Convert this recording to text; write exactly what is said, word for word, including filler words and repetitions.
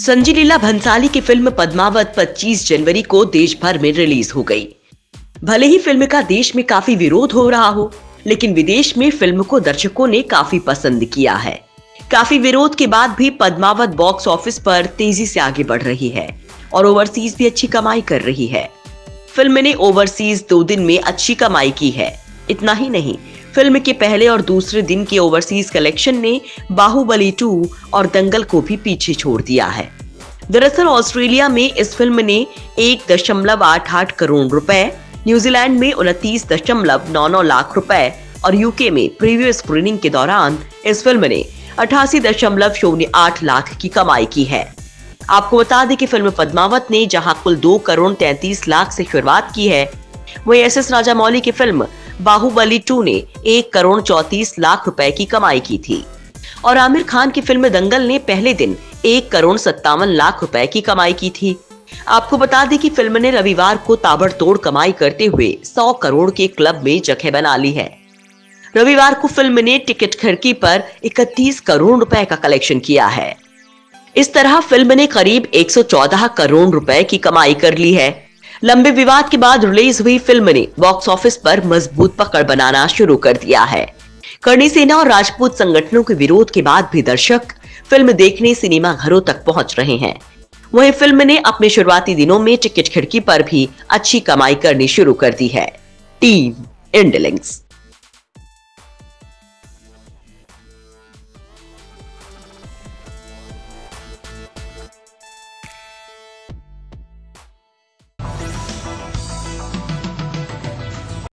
संजय लीला भंसाली की फिल्म पद्मावत पच्चीस जनवरी को देश भर में रिलीज हो गई। भले ही फिल्म का देश में काफी विरोध हो रहा हो, लेकिन विदेश में फिल्म को दर्शकों ने काफी पसंद किया है। काफी विरोध के बाद भी पद्मावत बॉक्स ऑफिस पर तेजी से आगे बढ़ रही है और ओवरसीज भी अच्छी कमाई कर रही है। फिल्म ने ओवरसीज दो दिन में अच्छी कमाई की है। इतना ही नहीं, फिल्म के पहले और दूसरे दिन के ओवरसीज कलेक्शन ने बाहुबली टू और दंगल को भी पीछे छोड़ दिया है। दरअसल ऑस्ट्रेलिया में इस फिल्म ने एक दशमलव आठ आठ करोड़ रुपए, न्यूजीलैंड में उनतीस दशमलव नौ नौ लाख रुपए और यूके में प्रीव्यू स्क्रीनिंग के दौरान इस फिल्म ने अठासी दशमलव शून्य आठ लाख की कमाई की है। आपको बता दें कि फिल्म पद्मावत ने जहां कुल दो करोड़ तैंतीस लाख से शुरुआत की है, वहीं एस एस राजामौली की फिल्म बाहुबली टू ने एक करोड़ चौतीस लाख रुपए की कमाई की थी और आमिर खान की फिल्म दंगल ने पहले दिन एक करोड़ सत्तावन लाख रुपए की कमाई की थी। आपको बता दें कि फिल्म ने रविवार को ताबड़तोड़ कमाई करते हुए सौ करोड़ के क्लब में जगह बना ली है। रविवार को फिल्म ने टिकट खिड़की पर इकतीस करोड़ रुपए का कलेक्शन किया है। इस तरह फिल्म ने करीब एक सौ चौदह करोड़ रुपए की कमाई कर ली है। लंबे विवाद के बाद रिलीज हुई फिल्म ने बॉक्स ऑफिस पर मजबूत पकड़ बनाना शुरू कर दिया है। कर्नी सेना और राजपूत संगठनों के विरोध के बाद भी दर्शक फिल्म देखने सिनेमा घरों तक पहुंच रहे हैं। वहीं फिल्म ने अपने शुरुआती दिनों में टिकट खिड़की पर भी अच्छी कमाई करनी शुरू कर दी है। Team India links.